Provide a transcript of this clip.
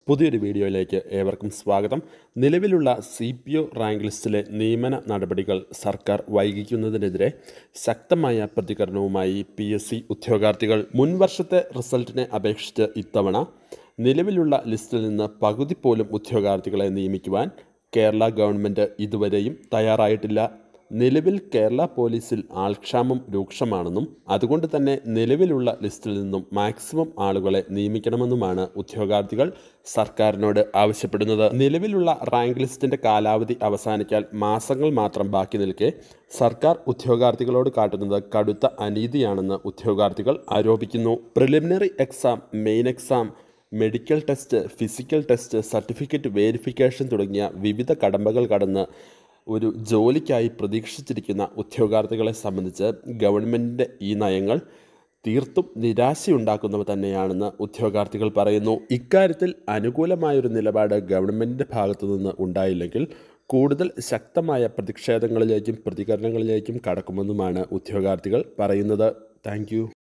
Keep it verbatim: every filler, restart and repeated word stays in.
പുതിയൊരു വീഡിയോയിലേക്ക് ഏവർക്കും സ്വാഗതം. നിലവിലുള്ള സി പി ഒ റാങ്ക് ലിസ്റ്റിലെ നിയമന നടപടികൾ സർക്കാർ വൈകിക്കുന്നതിനെതിരെ ശക്തമായ പ്രതികരണവുമായി പി എസ് സി ഉദ്യോഗാർത്ഥികൾ. മുൻ വർഷത്തെ റിസൾട്ടിനെ അപേക്ഷിച്ച് ഇത്തവണ നിലവിലുള്ള ലിസ്റ്റിൽ നിന്ന് പകുതി പോലും ഉദ്യോഗാർത്ഥികളെ നിയമിക്കുവാൻ കേരള ഗവൺമെൻറ് ഇതുവരെയും തയ്യാറായിട്ടില്ല. നിലവിൽ കേരള പോലീസിൽ ആൾക്ഷാമം രൂക്ഷമാണെന്നും അതുകൊണ്ട് തന്നെ നിലവിലുള്ള ലിസ്റ്റിൽ നിന്നും മാക്സിമം ആളുകളെ നിയമിക്കണമെന്നുമാണ് ഉദ്യോഗാർത്ഥികൾ സർക്കാരിനോട് ആവശ്യപ്പെടുന്നത്. നിലവിലുള്ള റാങ്ക് ലിസ്റ്റിൻ്റെ കാലാവധി അവസാനിക്കാൻ മാസങ്ങൾ മാത്രം ബാക്കി നിൽക്കെ സർക്കാർ ഉദ്യോഗാർത്ഥികളോട് കാട്ടുന്നത് കടുത്ത അനീതിയാണെന്ന് ഉദ്യോഗാർത്ഥികൾ ആരോപിക്കുന്നു. Preliminary exam, main exam, medical test, physical test, certificate verification തുടങ്ങിയ വിവിധ കടമ്പകൾ കടന്ന് ഒരു ജോലിക്കായി പ്രതീക്ഷിച്ചിരിക്കുന്ന ഉദ്യോഗാർത്ഥികളെ സംബന്ധിച്ച് ഗവൺമെൻറ്റിൻ്റെ ഈ നയങ്ങൾ തീർത്തും നിരാശയുണ്ടാക്കുന്നവ തന്നെയാണെന്ന് ഉദ്യോഗാർത്ഥികൾ പറയുന്നു. ഇക്കാര്യത്തിൽ അനുകൂലമായൊരു നിലപാട് ഗവൺമെൻറ്റിൻ്റെ ഭാഗത്തു നിന്ന് ഉണ്ടായില്ലെങ്കിൽ കൂടുതൽ ശക്തമായ പ്രതിഷേധങ്ങളിലേക്കും പ്രതികരണങ്ങളിലേക്കും കടക്കുമെന്നുമാണ് ഉദ്യോഗാർത്ഥികൾ പറയുന്നത്. താങ്ക്